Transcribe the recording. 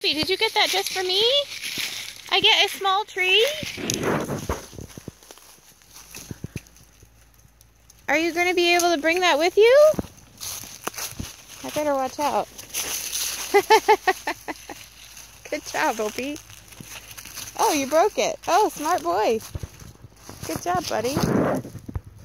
Opie, did you get that just for me? I get a small tree? Are you going to be able to bring that with you? I better watch out. Good job, Opie. Oh, you broke it. Oh, smart boy. Good job, buddy.